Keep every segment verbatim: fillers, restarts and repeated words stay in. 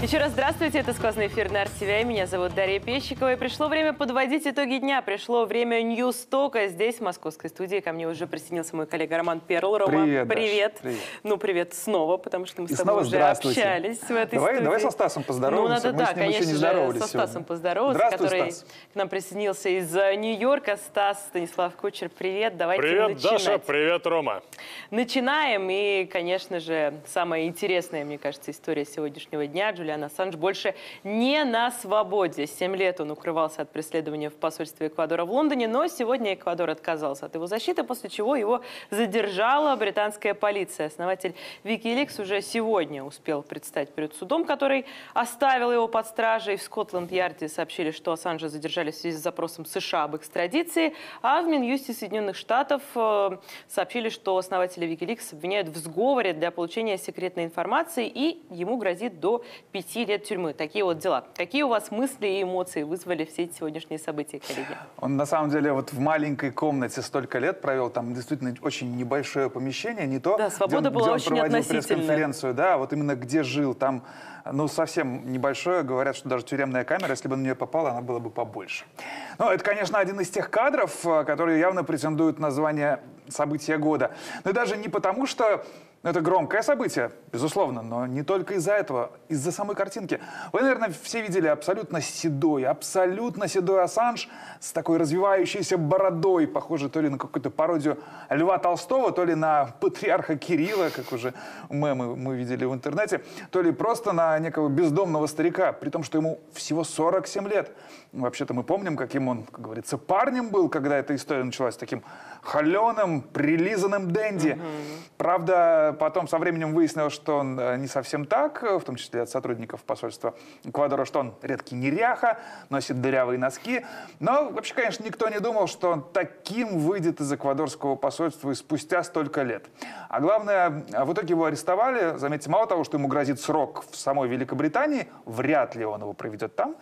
Еще раз здравствуйте, это «Сквозной эфир» на эр ти ви. Меня зовут Дарья Пещикова. И пришло время подводить итоги дня. Пришло время Ньюстока. Здесь, в московской студии, ко мне уже присоединился мой коллега Роман Перл. Рома, привет. Привет. привет. Ну, привет снова, потому что мы И с тобой уже общались в этой давай, студии. Давай со Стасом поздороваемся. Ну, надо, мы да, с ним конечно еще не же, здоровались со Стасом сегодня. поздороваться, который Стас. к нам присоединился из Нью-Йорка. Стас Станислав Кучер, привет. Давайте привет, начинать. Даша, привет, Рома. Начинаем. И, конечно же, самая интересная, мне кажется, история сегодняшнего дня. Джулиан Ассанж больше не на свободе. Семь лет он укрывался от преследования в посольстве Эквадора в Лондоне, но сегодня Эквадор отказался от его защиты, после чего его задержала британская полиция. Основатель Wikileaks уже сегодня успел предстать перед судом, который оставил его под стражей. В Скотланд-Ярде сообщили, что Ассанжа задержали в связи с запросом США об экстрадиции, а в Минюсте Соединенных Штатов э, сообщили, что основателя Wikileaks обвиняют в сговоре для получения секретной информации, и ему грозит до пяти лет тюрьмы. Такие вот дела. Какие у вас мысли и эмоции вызвали все эти сегодняшние события, коллеги? Он на самом деле вот в маленькой комнате столько лет провел, там действительно очень небольшое помещение, не то, да, свобода где он, была где он очень проводил относительна. пресс-конференцию, да, вот именно где жил, там, ну, совсем небольшое, говорят, что даже тюремная камера, если бы на нее попала, она была бы побольше. Ну, это, конечно, один из тех кадров, которые явно претендуют на звание события года. Но даже не потому, что это громкое событие, безусловно, но не только из-за этого, из-за самой картинки. Вы, наверное, все видели абсолютно седой, абсолютно седой Ассанж с такой развивающейся бородой, похожей то ли на какую-то пародию Льва Толстого, то ли на патриарха Кирилла, как уже мемы мы видели в интернете, то ли просто на некого бездомного старика, при том, что ему всего сорок семь лет. Вообще-то мы помним, каким он, как говорится, парнем был, когда эта история началась, таким холеным, прилизанным денди. Mm-hmm. Правда, потом со временем выяснилось, что он не совсем так, в том числе от сотрудников посольства Эквадора, что он редкий неряха, носит дырявые носки. Но вообще, конечно, никто не думал, что он таким выйдет из эквадорского посольства и спустя столько лет. А главное, в итоге его арестовали. Заметьте, мало того, что ему грозит срок в самой Великобритании, вряд ли он его проведет там,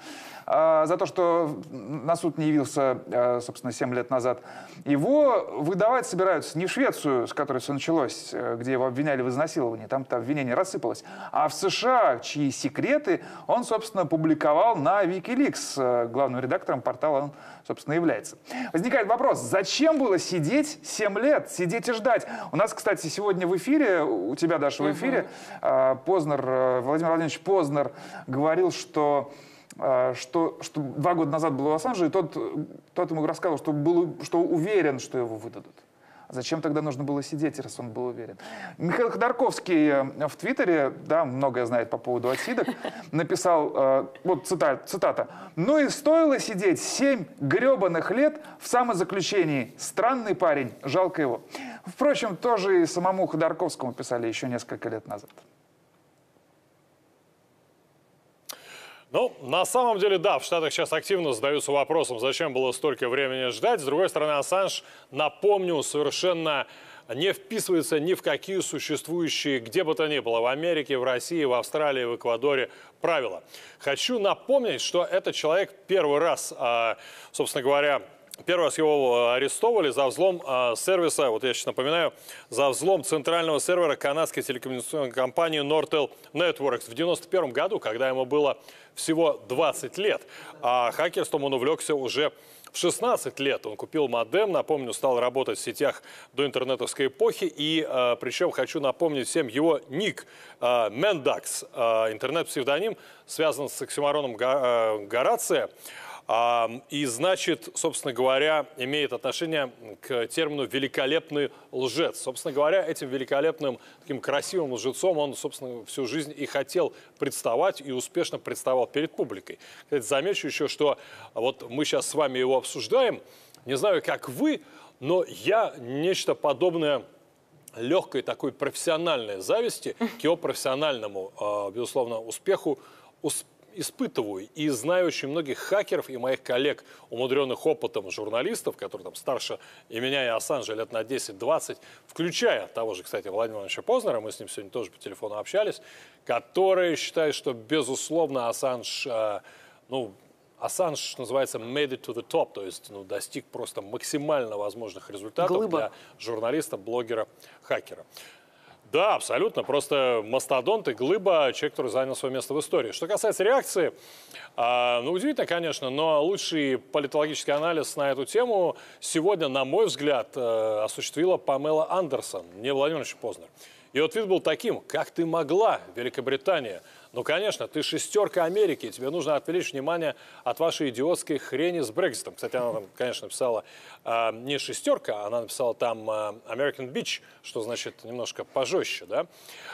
за то, что на суд не явился, собственно, семь лет назад. Его выдавать собираются не в Швецию, с которой все началось, где его обвиняли в изнасиловании, там-то обвинение рассыпалось, а в США, чьи секреты он, собственно, публиковал на Wikileaks. Главным редактором портала он, собственно, является. Возникает вопрос, зачем было сидеть семь лет, сидеть и ждать? У нас, кстати, сегодня в эфире, у тебя, Даша, в эфире, uh-huh. Познер, Владимир Владимирович Познер говорил, что Что, что два года назад был в Ассанже, и тот, тот ему рассказал, что, был, что уверен, что его выдадут. Зачем тогда нужно было сидеть, раз он был уверен? Михаил Ходорковский в Твиттере, да, многое знает по поводу отсидок, написал, вот цитата, цитата, «Ну и стоило сидеть семь гребаных лет в самозаключении. Странный парень, жалко его». Впрочем, тоже и самому Ходорковскому писали еще несколько лет назад. Ну, на самом деле, да, в Штатах сейчас активно задаются вопросом, зачем было столько времени ждать. С другой стороны, Ассанж, напомню, совершенно не вписывается ни в какие существующие, где бы то ни было, в Америке, в России, в Австралии, в Эквадоре, правила. Хочу напомнить, что этот человек первый раз, собственно говоря, Первый раз его арестовывали за взлом э, сервиса, вот я сейчас напоминаю, за взлом центрального сервера канадской телекоммуникационной компании Nortel Networks в девяносто первом году, когда ему было всего двадцать лет. А хакерством он увлекся уже в шестнадцать лет. Он купил модем, напомню, стал работать в сетях до интернетовской эпохи. И э, причем хочу напомнить всем его ник э, Mendax, э, интернет-псевдоним, связан с оксюмороном Го, э, Горация. И, значит, собственно говоря, имеет отношение к термину «великолепный лжец». Собственно говоря, этим великолепным, таким красивым лжецом он, собственно, всю жизнь и хотел представать, и успешно представал перед публикой. Кстати, замечу еще, что вот мы сейчас с вами его обсуждаем. Не знаю, как вы, но я нечто подобное легкой такой профессиональной зависти к его профессиональному, безусловно, успеху успеху. Испытываю и знаю очень многих хакеров и моих коллег, умудренных опытом журналистов, которые там старше и меня, и Ассанжа лет на десять-двадцать, включая того же, кстати, Владимира Владимировича Познера, мы с ним сегодня тоже по телефону общались, которые считают, что, безусловно, Ассанж, э, ну, Ассанж называется made it to the top, то есть ну, достиг просто максимально возможных результатов Глыба. для журналиста, блогера, хакера. Да, абсолютно. Просто мастодонт и глыба, человек, который занял свое место в истории. Что касается реакции, э, ну, удивительно, конечно, но лучший политологический анализ на эту тему сегодня, на мой взгляд, э, осуществила Памела Андерсон, не Владимир Познер. И вот вид был таким: как ты могла, Великобритания? Ну, конечно, ты шестерка Америки, тебе нужно отвлечь внимание от вашей идиотской хрени с Брекситом. Кстати, она там, конечно, написала э, не шестерка, она написала там э, American Beach, что значит немножко пожестче, да.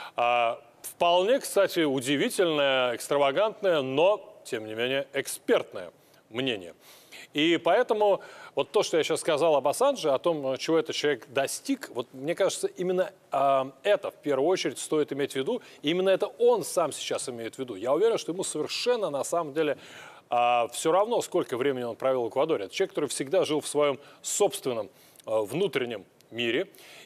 А, вполне, кстати, удивительное, экстравагантное, но, тем не менее, экспертное мнение. И поэтому вот то, что я сейчас сказал об Ассанже, о том, чего этот человек достиг, вот мне кажется, именно э, это в первую очередь стоит иметь в виду. И именно это он сам сейчас имеет в виду. Я уверен, что ему совершенно на самом деле э, все равно, сколько времени он провел в Эквадоре. Это человек, который всегда жил в своем собственном э, внутреннем мире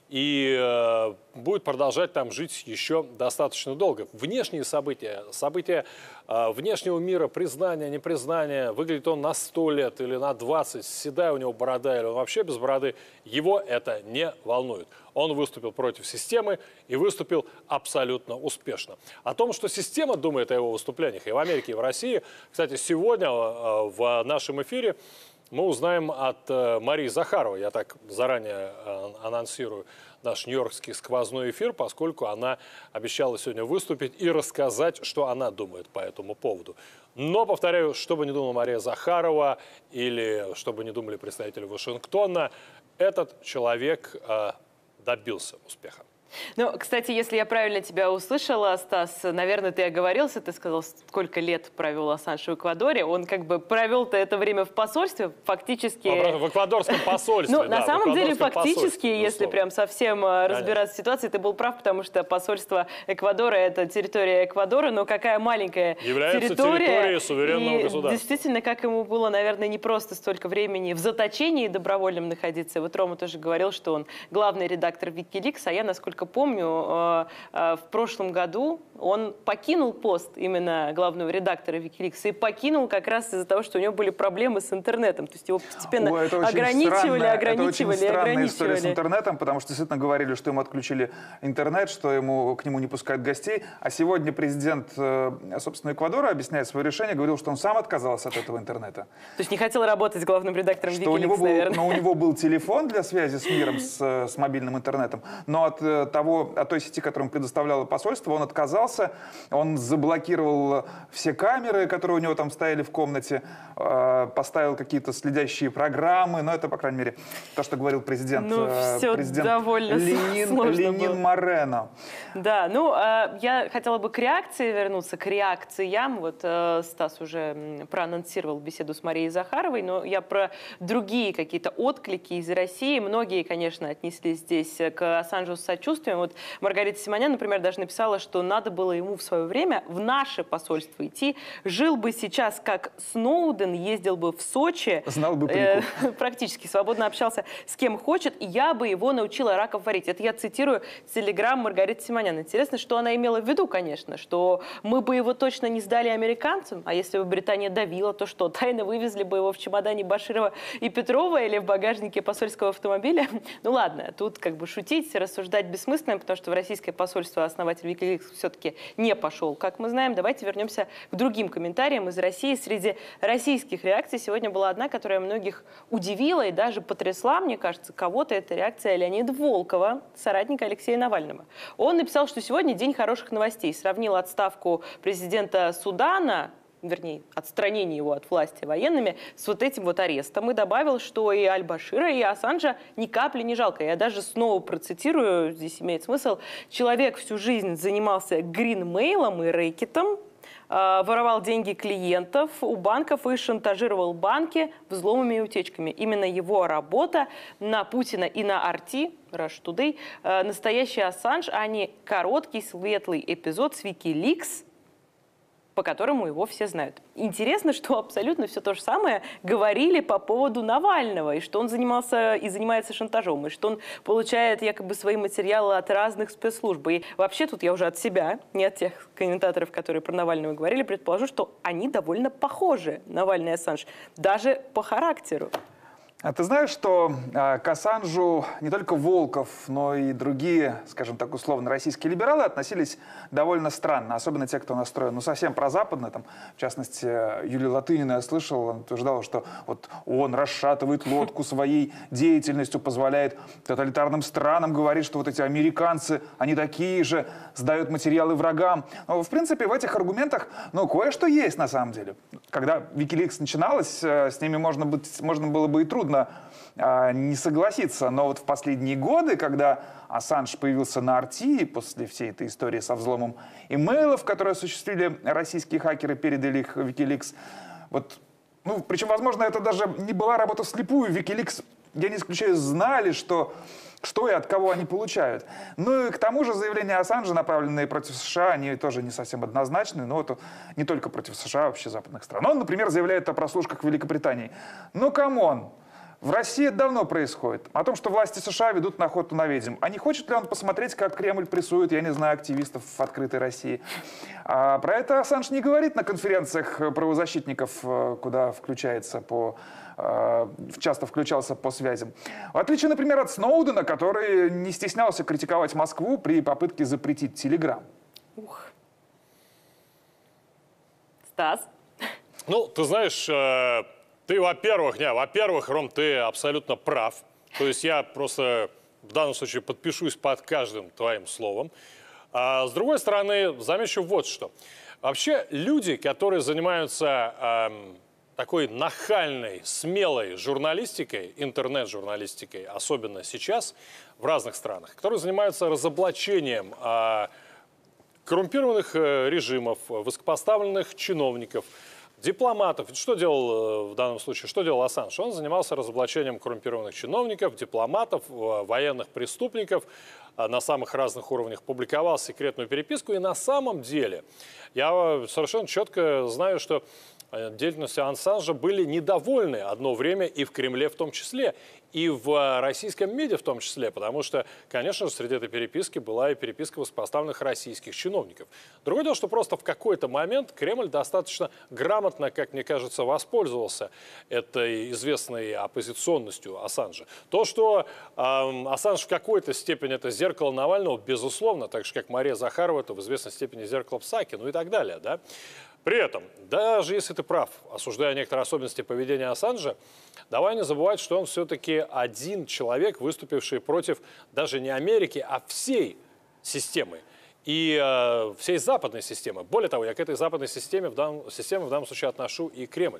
и э, будет продолжать там жить еще достаточно долго. Внешние события, события э, внешнего мира, признание, непризнание, выглядит он на сто лет или на двадцать, седая у него борода или он вообще без бороды, его это не волнует. Он выступил против системы и выступил абсолютно успешно. О том, что система думает о его выступлениях и в Америке, и в России, кстати, сегодня э, в нашем эфире мы узнаем от э, Марии Захаровой. Я так заранее э, анонсирую наш нью-йоркский сквозной эфир, поскольку она обещала сегодня выступить и рассказать, что она думает по этому поводу. Но, повторяю, что бы ни думала Мария Захарова или что бы ни думали представители Вашингтона, этот человек э, добился успеха. Ну, кстати, если я правильно тебя услышала, Стас, наверное, ты оговорился, ты сказал, сколько лет провел Ассанж в Эквадоре. Он как бы провел-то это время в посольстве, фактически... В эквадорском посольстве, Ну, да, на самом деле, фактически, если прям совсем разбираться в ситуации, ты был прав, потому что посольство Эквадора — это территория Эквадора, но какая маленькая является территория. территорией суверенного и государства. Действительно, как ему было, наверное, не просто столько времени в заточении добровольном находиться. Вот Рома тоже говорил, что он главный редактор Wikileaks, а я, насколько помню, в прошлом году он покинул пост именно главного редактора Wikileaks и покинул как раз из-за того, что у него были проблемы с интернетом. То есть его постепенно Ой, это ограничивали, странная, ограничивали, это очень странная история с ограничивали. интернетом, потому что действительно говорили, что ему отключили интернет, что ему, к нему не пускают гостей. А сегодня президент, собственно, Эквадора, объясняя свое решение, говорил, что он сам отказался от этого интернета. То есть не хотел работать с главным редактором Что у Wikileaks, него был, наверное. но у него был телефон для связи с миром, с, с мобильным интернетом, но от того, от той сети, которую предоставляло посольство, он отказался. Он заблокировал все камеры, которые у него там стояли в комнате, э, поставил какие-то следящие программы. Но это, по крайней мере, то, что говорил президент, ну, э, президент довольно Ленин, Ленин Морено. Да, ну, э, я хотела бы к реакции вернуться, к реакциям. Вот э, Стас уже проанонсировал беседу с Марией Захаровой, но я про другие какие-то отклики из России. Многие, конечно, отнеслись здесь к Ассанжу с сочувствием. Вот Маргарита Симонян, например, даже написала, что надо было ему в свое время в наше посольство идти. Жил бы сейчас как Сноуден, ездил бы в Сочи. Знал бы э, практически свободно общался с кем хочет. И я бы его научила раков варить. Это я цитирую телеграм Маргариты Симонян. Интересно, что она имела в виду, конечно, что мы бы его точно не сдали американцам, а если бы Британия давила, то что, тайно вывезли бы его в чемодане Баширова и Петрова или в багажнике посольского автомобиля? Ну ладно, тут как бы шутить, рассуждать бессмысленно, потому что в российское посольство основатель Wikileaks все-таки не пошел, как мы знаем. Давайте вернемся к другим комментариям из России. Среди российских реакций сегодня была одна, которая многих удивила и даже потрясла, мне кажется, кого-то. Это реакция Леонида Волкова, соратника Алексея Навального. Он написал, что сегодня день хороших новостей. Сравнил отставку президента Судана, вернее, отстранение его от власти военными, с вот этим вот арестом. И добавил, что и Аль-Башира, и Ассанжа ни капли не жалко. Я даже снова процитирую, здесь имеет смысл. Человек всю жизнь занимался гринмейлом и рэкетом, э, воровал деньги клиентов у банков и шантажировал банки взломами и утечками. Именно его работа на Путина и на Арти, Rush Today, э, настоящий Ассанж, а не короткий светлый эпизод с Wikileaks, по которому его все знают. Интересно, что абсолютно все то же самое говорили по поводу Навального, и что он занимался и занимается шантажом, и что он получает якобы свои материалы от разных спецслужб. И вообще тут я уже от себя, не от тех комментаторов, которые про Навального говорили, предположу, что они довольно похожи, Навальный и Ассанж, даже по характеру. А ты знаешь, что э, к Ассанжу не только Волков, но и другие, скажем так, условно, российские либералы относились довольно странно. Особенно те, кто настроен, ну, совсем прозападно. Там, в частности, Юлия Латынина, я слышал, она утверждала, что вот он расшатывает лодку своей деятельностью, позволяет тоталитарным странам говорить, что вот эти американцы, они такие же, сдают материалы врагам. Но, в принципе, в этих аргументах, ну, кое-что есть на самом деле. Когда Wikileaks начиналось, э, с ними можно, быть, можно было бы и трудно не согласиться. Но вот в последние годы, когда Ассанж появился на Арти, после всей этой истории со взломом имейлов, которые осуществили российские хакеры, передали их в Wikileaks, вот, ну, причем, возможно, это даже не была работа вслепую. Wikileaks, я не исключаю, знали, что, что и от кого они получают. Ну и к тому же заявления Ассанжа, направленные против США, они тоже не совсем однозначны, но это не только против США, а вообще западных стран. Он, например, заявляет о прослушках в Великобритании. Ну, камон! В России это давно происходит. О том, что власти США ведут на охоту на ведьм. А не хочет ли он посмотреть, как Кремль прессует, я не знаю, активистов в открытой России? А про это Ассанж не говорит на конференциях правозащитников, куда включается по, часто включался по связям. В отличие, например, от Сноудена, который не стеснялся критиковать Москву при попытке запретить Телеграм. Ух. Стас? Ну, ты знаешь... Ты, во-первых, не, во-первых, Ром, ты абсолютно прав. То есть я просто в данном случае подпишусь под каждым твоим словом. А с другой стороны, замечу вот что. Вообще люди, которые занимаются эм, такой нахальной, смелой журналистикой, интернет-журналистикой, особенно сейчас в разных странах, которые занимаются разоблачением э, коррумпированных э, режимов, высокопоставленных чиновников, дипломатов. Что делал в данном случае? Что делал Ассанж? Он занимался разоблачением коррумпированных чиновников, дипломатов, военных преступников на самых разных уровнях, публиковал секретную переписку. И на самом деле я совершенно четко знаю, что деятельностью Ассанжа были недовольны одно время и в Кремле в том числе, и в российском МИДе в том числе, потому что, конечно же, среди этой переписки была и переписка высокопоставленных российских чиновников. Другое дело, что просто в какой-то момент Кремль достаточно грамотно, как мне кажется, воспользовался этой известной оппозиционностью Ассанжа. То, что э, Ассанж в какой-то степени это зеркало Навального, безусловно, так же, как Мария Захарова, это в известной степени зеркало Псаки, ну и так далее, да. При этом, даже если ты прав, осуждая некоторые особенности поведения Ассанжа, давай не забывать, что он все-таки один человек, выступивший против даже не Америки, а всей системы. И э, всей западной системы. Более того, я к этой западной системе в данном, системе в данном случае отношу и Кремль.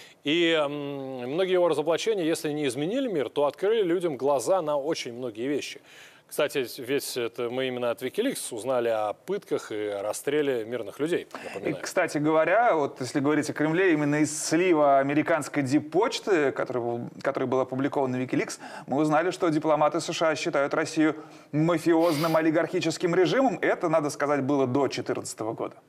И э, многие его разоблачения, если не изменили мир, то открыли людям глаза на очень многие вещи. Кстати, ведь это мы именно от Wikileaks узнали о пытках и расстреле мирных людей. И, кстати говоря, вот если говорить о Кремле, именно из слива американской диппочты, который, который был опубликован на Wikileaks, мы узнали, что дипломаты США считают Россию мафиозным олигархическим режимом. Это, надо сказать, было до две тысячи четырнадцатого года.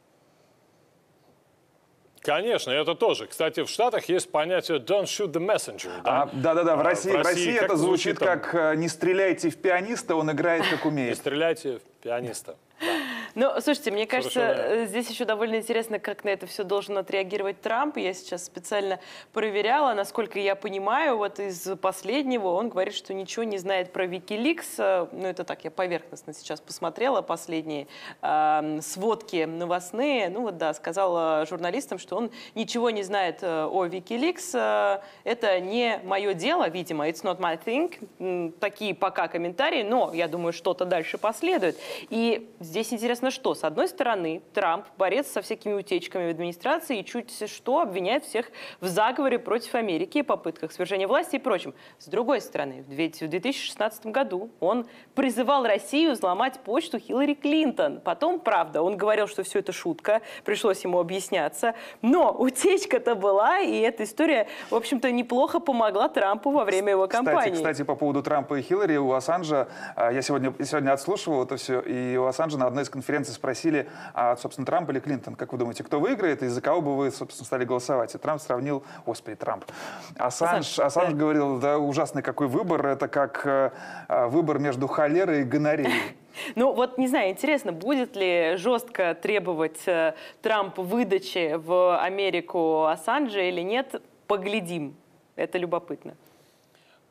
Конечно, это тоже. Кстати, в Штатах есть понятие «don't shoot the messenger». Да, да-да-да, а, в России, в России, в России это звучит, звучит как «не стреляйте в пианиста, он играет как умеет». «Не стреляйте в пианиста». Да. Ну, слушайте, мне кажется, Совершенно. здесь еще довольно интересно, как на это все должен отреагировать Трамп. Я сейчас специально проверяла, насколько я понимаю, вот из последнего он говорит, что ничего не знает про Wikileaks. Ну, это так, я поверхностно сейчас посмотрела последние э, сводки новостные. Ну, вот да, сказал журналистам, что он ничего не знает о Wikileaks. Это не мое дело, видимо, it's not my thing. Такие пока комментарии, но я думаю, что-то дальше последует. И здесь интересно, что, с одной стороны, Трамп, борец со всякими утечками в администрации, и чуть что обвиняет всех в заговоре против Америки, попытках свержения власти и прочем. С другой стороны, ведь в две тысячи шестнадцатом году он призывал Россию взломать почту Хиллари Клинтон. Потом, правда, он говорил, что все это шутка, пришлось ему объясняться. Но утечка-то была, и эта история, в общем-то, неплохо помогла Трампу во время его кампании. Кстати, кстати, по поводу Трампа и Хиллари, у Ассанжа, я сегодня, сегодня отслушивал это все, и у Ассанжа на одной из конференций спросили, а, собственно, Трамп или Клинтон, как вы думаете, кто выиграет, и за кого бы вы, собственно, стали голосовать? И Трамп сравнил, господи, Трамп. Ассанж, Ассанж да. говорил, да, ужасный какой выбор, это как э, выбор между холерой и гонореей. Ну вот, не знаю, интересно, будет ли жестко требовать э, Трамп выдачи в Америку Ассанжа или нет, поглядим. Это любопытно.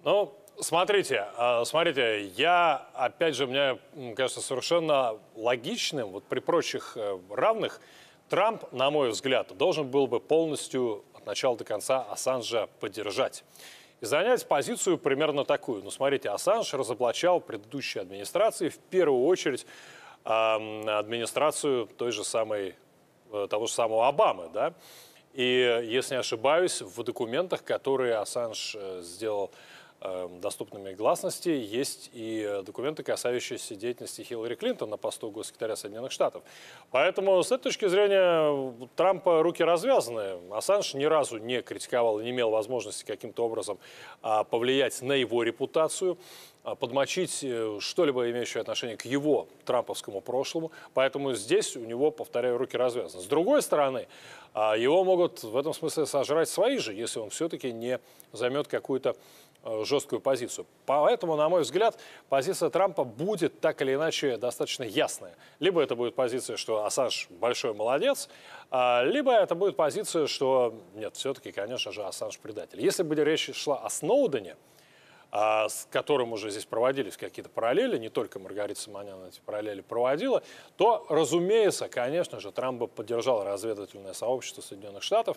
Ну, смотрите, э, смотрите, я, опять же, мне кажется совершенно логичным, вот при прочих э, равных, Трамп, на мой взгляд, должен был бы полностью от начала до конца Ассанжа поддержать. И занять позицию примерно такую. Ну, смотрите, Ассанж разоблачал предыдущей администрации, в первую очередь, э, администрацию той же самой, э, того же самого Обамы, да. И, если не ошибаюсь, в документах, которые Ассанж э, сделал э, доступными к гласности, есть и документы, касающиеся деятельности Хиллари Клинтон на посту госсекретаря Соединенных Штатов. Поэтому, с этой точки зрения, у Трампа руки развязаны. Ассанж ни разу не критиковал и не имел возможности каким-то образом а, повлиять на его репутацию, подмочить что-либо, имеющее отношение к его трамповскому прошлому. Поэтому здесь у него, повторяю, руки развязаны. С другой стороны, его могут в этом смысле сожрать свои же, если он все-таки не займет какую-то жесткую позицию. Поэтому, на мой взгляд, позиция Трампа будет так или иначе достаточно ясная. Либо это будет позиция, что Ассанж большой молодец, либо это будет позиция, что нет, все-таки, конечно же, Ассанж предатель. Если бы речь шла о Сноудене, с которым уже здесь проводились какие-то параллели, не только Маргарита Симонян эти параллели проводила, то, разумеется, конечно же, Трамп бы поддержал разведывательное сообщество Соединенных Штатов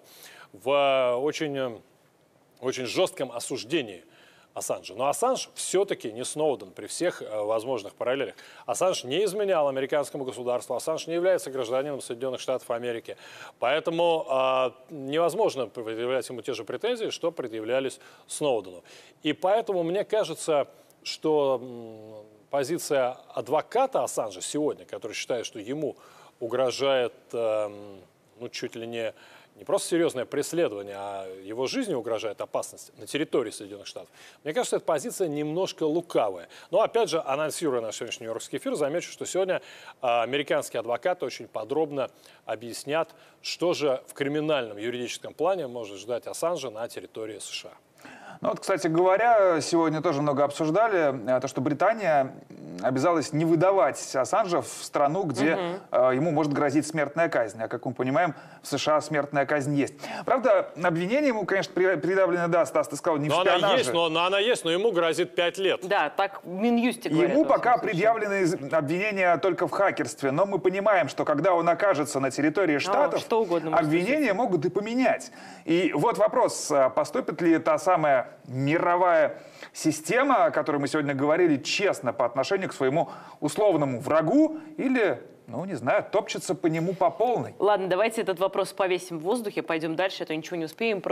в очень, очень жестком осуждении Ассанжа. Но Ассанж все-таки не Сноуден при всех возможных параллелях. Ассанж не изменял американскому государству, Ассанж не является гражданином Соединенных Штатов Америки. Поэтому э, невозможно предъявлять ему те же претензии, что предъявлялись Сноудену. И поэтому мне кажется, что м, позиция адвоката Ассанжа сегодня, который считает, что ему угрожает э, ну, чуть ли не... не просто серьезное преследование, а его жизни угрожает опасность на территории Соединенных Штатов. Мне кажется, эта позиция немножко лукавая. Но, опять же, анонсируя наш сегодняшний нью-йоркский эфир, замечу, что сегодня а, американские адвокаты очень подробно объяснят, что же в криминальном юридическом плане может ждать Ассанжа на территории США. Ну вот, кстати говоря, сегодня тоже много обсуждали то, что Британия обязалась не выдавать Ассанжа в страну, где угу. э, ему может грозить смертная казнь. А как мы понимаем, в США смертная казнь есть. Правда, обвинение ему, конечно, предъявлено, да, Стас, ты сказал, не но в шпионаже. Она есть, но, но она есть, но ему грозит пять лет. Да, так в Минюсте говорят. Ему пока предъявлены обвинения только в хакерстве, но мы понимаем, что когда он окажется на территории Штатов, что угодно обвинения могут и поменять. И вот вопрос, поступит ли та самая мировая система, о которой мы сегодня говорили, честно по отношению к своему условному врагу, или, ну, не знаю, топчется по нему по полной. Ладно, давайте этот вопрос повесим в воздухе, пойдем дальше, а то ничего не успеем.